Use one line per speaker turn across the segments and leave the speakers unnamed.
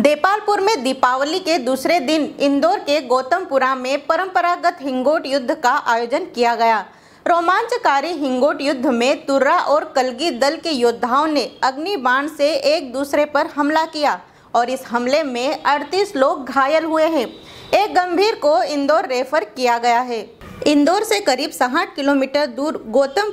देपालपुर में दीपावली के दूसरे दिन इंदौर के गौतमपुरा में परंपरागत हिंगोट युद्ध का आयोजन किया गया। रोमांचकारी हिंगोट युद्ध में तुर्रा और कलगी दल के योद्धाओं ने अग्नि बाण से एक दूसरे पर हमला किया और इस हमले में 38 लोग घायल हुए हैं। एक गंभीर को इंदौर रेफर किया गया है। इंदौर से करीब 60 किलोमीटर दूर गौतम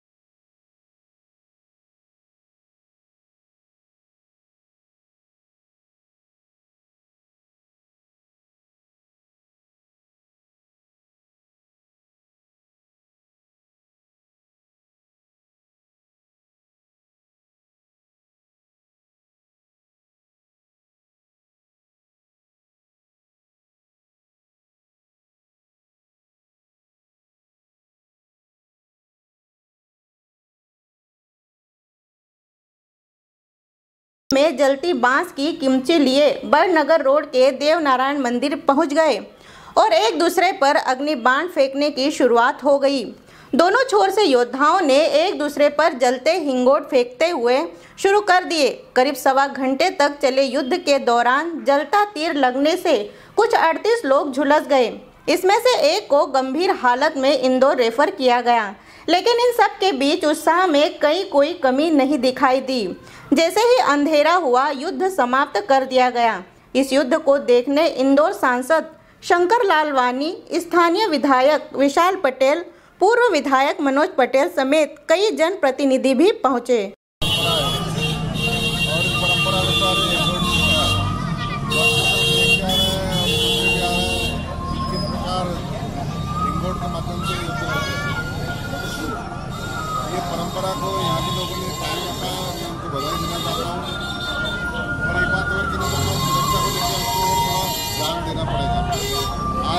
में जलती बांस की किमची लिए बड़नगर रोड के देवनारायण मंदिर पहुंच गए और एक दूसरे पर अग्नि बाण फेंकने की शुरुआत हो गई। दोनों छोर से योद्धाओं ने एक दूसरे पर जलते हिंगोट फेंकते हुए शुरू कर दिए। करीब सवा घंटे तक चले युद्ध के दौरान जलता तीर लगने से कुछ 38 लोग झुलस गए। इसमें से एक को गंभीर हालत में इंदौर रेफर किया गया, लेकिन इन सब के बीच उत्साह में कोई कमी नहीं दिखाई दी। जैसे ही अंधेरा हुआ युद्ध समाप्त कर दिया गया। इस युद्ध को देखने इंदौर सांसद शंकर लालवानी, स्थानीय विधायक विशाल पटेल, पूर्व विधायक मनोज पटेल समेत कई जनप्रतिनिधि भी पहुंचे।
ये परंपरा को यहाँ के लोगों ने कायम रखा है। मैं उनको बधाई देना चाहता हूँ। और एक बात और कहना चाहता हूँ, सुरक्षा को लेकर हमको और थोड़ा ध्यान देना पड़ेगा। आज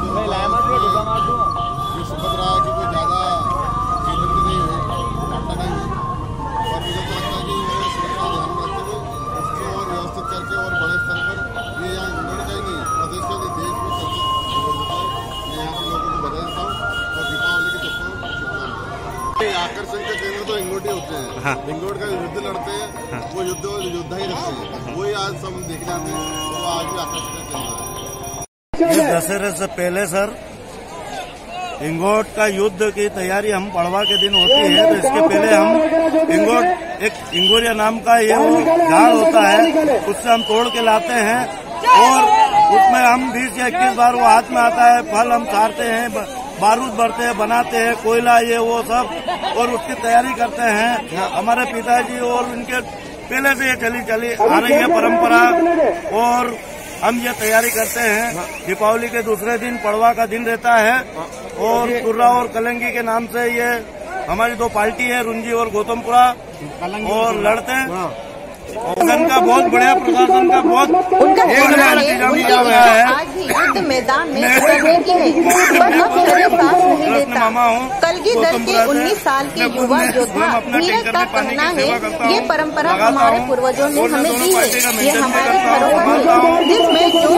ये सुखद रहा है कि कोई ज़्यादा जीवन नहीं हुई, घटना नहीं हुई, और मुझे तो लगता है कि ये सुरक्षा ध्यान में रखते हुए इसको और व्यवस्थित करके और बड़े स्तर पर ये यहाँ इंदौर का ही नहीं प्रदेश के देश में चर्चित होता है। मैं यहाँ के लोगों को बधाई देता हूँ और दीपावली की शुभकामनाएं। आकर्षण के केंद्र तो हिंगोट ही होते हैं। हाँ। हिंगोट का युद्ध लड़ते हैं। हाँ। वो युद्ध योद्धा ही रखते हैं। वही आज सब देखने आते हैं। वो आज भी आकर्षण का केंद्र है।
दशहरे से पहले सर हिंगोट का युद्ध की तैयारी हम पड़वा के दिन होती है, तो इसके पहले हम हिंगोट एक हिंगोरिया नाम का ये झाड़ होता है, उससे हम तोड़ के लाते हैं और उसमें हम 20 या 21 बार वो हाथ में आता है, फल हम सारते हैं, बारूद भरते हैं, बनाते हैं, कोयला ये वो सब, और उसकी तैयारी करते हैं। हमारे पिताजी और उनके पहले से ये चली आ रही है परंपरा, और हम ये तैयारी करते हैं। दीपावली के दूसरे दिन पड़वा का दिन रहता है और तुर्रा और कलंगी के नाम से ये हमारी दो पार्टी है, रुंजी और गौतमपुरा, और लड़ते हैं। प्रशासन का बहुत बढ़िया, प्रशासन का बहुत इंतजाम किया गया है।
आज भी युद्ध मैदान में उतरने की है, पर अब मेरे पास नहीं देता। कलगी दल के 19 साल के युवा योद्धा नीरज का कहना है, ये परंपरा हमारे पूर्वजों ने हमें दी है, ये हमारी धरोहर है, जिसमें जो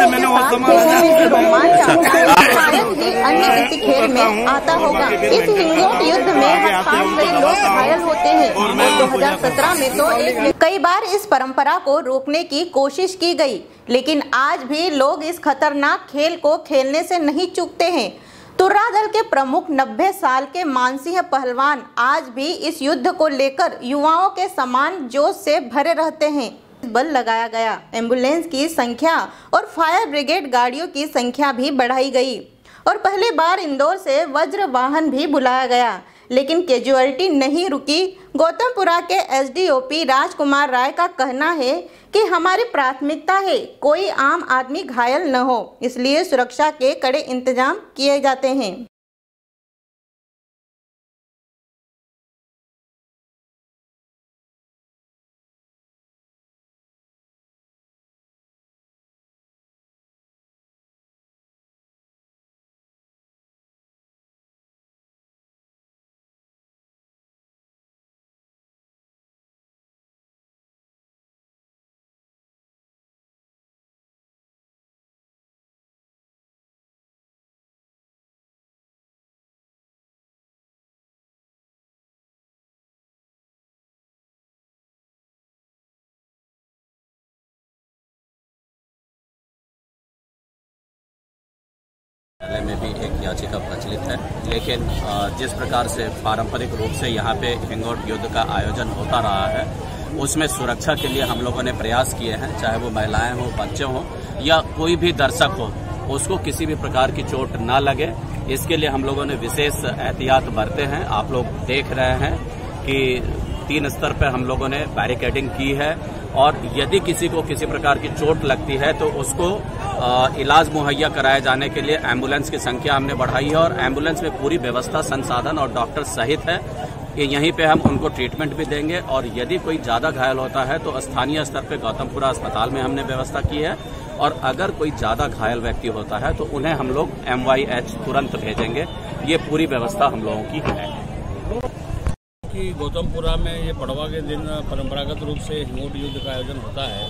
रोमांच आता है शायद ही अन्य किसी खेल में आता होगा। इस हिंगोट युद्ध में 5 लोग घायल होते हैं और 2017 में तो कई बार इस परंपरा को रोकने की कोशिश की गई, लेकिन आज भी लोग इस खतरनाक खेल को खेलने से नहीं चूकते हैं। तुर्रा दल के प्रमुख 90 साल के मानसिंह पहलवान आज भी इस युद्ध को लेकर युवाओं के समान जोश से भरे रहते हैं। बल लगाया गया, एम्बुलेंस की संख्या और फायर ब्रिगेड गाड़ियों की संख्या भी बढ़ाई गई और पहली बार इंदौर से वज्र वाहन भी बुलाया गया, लेकिन कैजुअलिटी नहीं रुकी। गौतमपुरा के एसडीओपी राजकुमार राय का कहना है कि हमारी प्राथमिकता है कोई आम आदमी घायल न हो, इसलिए सुरक्षा के कड़े इंतजाम किए जाते हैं।
न्यायालय में भी एक याचिका प्रचलित है, लेकिन जिस प्रकार से पारंपरिक रूप से यहाँ पे हिंगोट युद्ध का आयोजन होता रहा है, उसमें सुरक्षा के लिए हम लोगों ने प्रयास किए हैं, चाहे वो महिलाएं हो, बच्चे हों या कोई भी दर्शक हो, उसको किसी भी प्रकार की चोट ना लगे। इसके लिए हम लोगों ने विशेष एहतियात बरते हैं। आप लोग देख रहे हैं कि 3 स्तर पर हम लोगों ने बैरिकेडिंग की है और यदि किसी को किसी प्रकार की चोट लगती है तो उसको इलाज मुहैया कराए जाने के लिए एम्बुलेंस की संख्या हमने बढ़ाई है और एम्बुलेंस में पूरी व्यवस्था, संसाधन और डॉक्टर सहित है। यहीं पे हम उनको ट्रीटमेंट भी देंगे और यदि कोई ज्यादा घायल होता है तो स्थानीय स्तर पे गौतमपुरा अस्पताल में हमने व्यवस्था की है और अगर कोई ज्यादा घायल व्यक्ति होता है तो उन्हें हम लोग MYH तुरंत भेजेंगे। ये पूरी व्यवस्था हम लोगों की है।
कि गौतमपुरा में ये पड़वा के दिन परंपरागत रूप से हिंगोट युद्ध का आयोजन होता है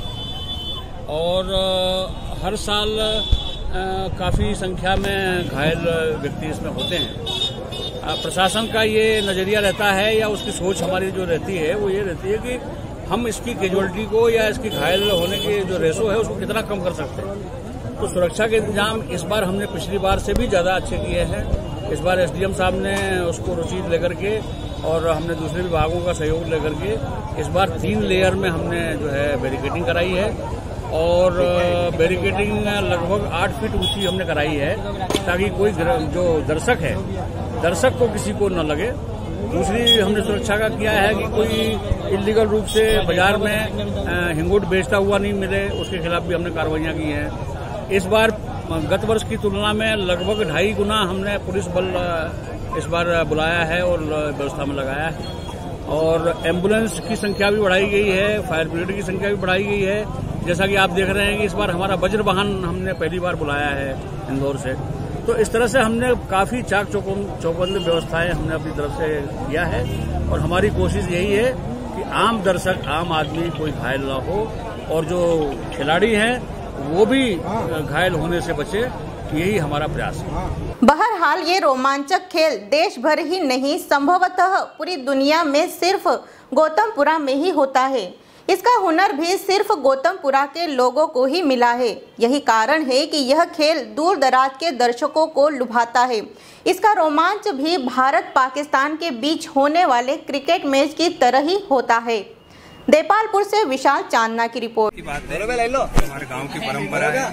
और हर साल काफ़ी संख्या में घायल व्यक्ति इसमें होते हैं। प्रशासन का ये नज़रिया रहता है या उसकी सोच हमारी जो रहती है वो ये रहती है कि हम इसकी कैजुअलिटी को या इसकी घायल होने की जो रेशो है उसको कितना कम कर सकते हैं। तो सुरक्षा के इंतजाम इस बार हमने पिछली बार से भी ज़्यादा अच्छे किए हैं। इस बार SDM साहब ने उसको रुचि लेकर के और हमने दूसरे विभागों का सहयोग लेकर के इस बार 3 लेयर में हमने जो है बैरिकेडिंग कराई है और बैरिकेडिंग लगभग 8 फीट ऊंची हमने कराई है ताकि कोई जो दर्शक को किसी को न लगे। दूसरी हमने सुरक्षा का किया है कि कोई इलीगल रूप से बाजार में हिंगोट बेचता हुआ नहीं मिले, उसके खिलाफ भी हमने कार्रवाइयाँ की हैं। इस बार गत वर्ष की तुलना में लगभग 2.5 गुना हमने पुलिस बल इस बार बुलाया है और व्यवस्था में लगाया है और एम्बुलेंस की संख्या भी बढ़ाई गई है, फायर ब्रिगेड की संख्या भी बढ़ाई गई है। जैसा कि आप देख रहे हैं कि इस बार हमारा वज्र वाहन हमने पहली बार बुलाया है इंदौर से। तो इस तरह से हमने काफ़ी चाक चौबंद व्यवस्थाएं हमने अपनी तरफ से किया है और हमारी कोशिश यही है कि आम दर्शक, आम आदमी कोई घायल ना हो और जो खिलाड़ी हैं वो भी घायल होने से बचे। यही हमारा प्रयास है।
बहरहाल ये रोमांचक खेल देश भर ही नहीं, संभवतः पूरी दुनिया में सिर्फ गौतमपुरा में ही होता है। इसका हुनर भी सिर्फ गौतमपुरा के लोगों को ही मिला है। यही कारण है कि यह खेल दूर दराज के दर्शकों को लुभाता है। इसका रोमांच भी भारत पाकिस्तान के बीच होने वाले क्रिकेट मैच की तरह ही होता है। देपालपुर से विशाल चांदना की रिपोर्ट।
हमारे गांव की परंपरा है,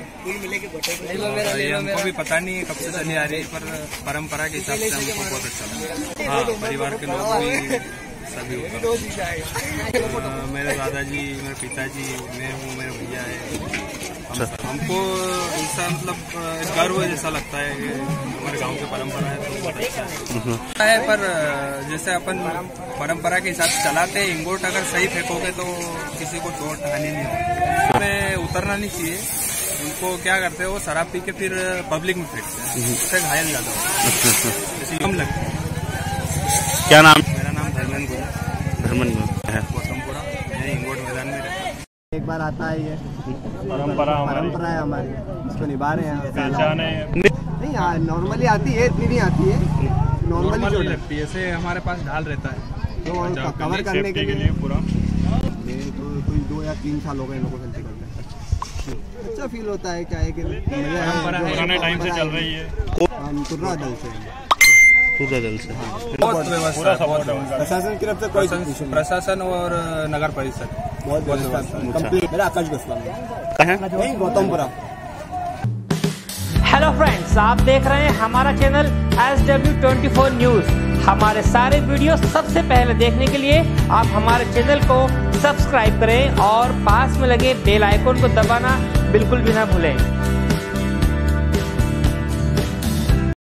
ये हमको भी पता नहीं है कब से चली आ रही है, पर परंपरा के हिसाब से हमको बहुत अच्छा लगा। हाँ, परिवार के लोग भी सभी मेरे दादाजी, मेरे पिताजी, मैं हूँ, मेरे भैया है। हमको ऐसा मतलब गर्व जैसा लगता है कि हमारे गांव की परंपरा है तो बहुत अच्छा है। पर जैसे अपन परंपरा के हिसाब से चलाते हैं, इंगोट अगर सही फेंकोगे तो किसी को चोट हानि नहीं होती। उसमें उतरना नहीं चाहिए। उनको क्या करते हैं, वो शराब पी के फिर पब्लिक में फेंकते हैं, उससे घायल ज्यादा होता है, कम लगता है।
क्या नाम?
मेरा नाम धर्मन है, गौतमपुरा, यही इंगोट मैदान में रहता है।
एक बार आता है, ये परंपरा है हमारी, इसको निभा रहे हैं। नहीं, नॉर्मली आती है, इतनी नहीं आती है, नॉर्मली
लगती है। ऐसे हमारे पास ढाल रहता है
तो कवर करने के लिए पूरा। कोई 2 या 3 साल हो गए इन लोगों को करते हैं। अच्छा फील होता है, क्या है कि
पुराने टाइम से चल रही है।
हम तुर्रा दल से
बहुत व्यवस्था,
प्रशासन की तरफ से कोई
प्रशासन और नगर परिषद बहुत व्यवस्था।
मेरा आकाश गोस्वामी, गौतमपुरा।
हेलो फ्रेंड्स, आप देख रहे हैं हमारा चैनल SW24 न्यूज। हमारे सारे वीडियो सबसे पहले देखने के लिए आप हमारे चैनल को सब्सक्राइब करें और पास में लगे बेल आइकन को दबाना बिल्कुल भी ना भूलें।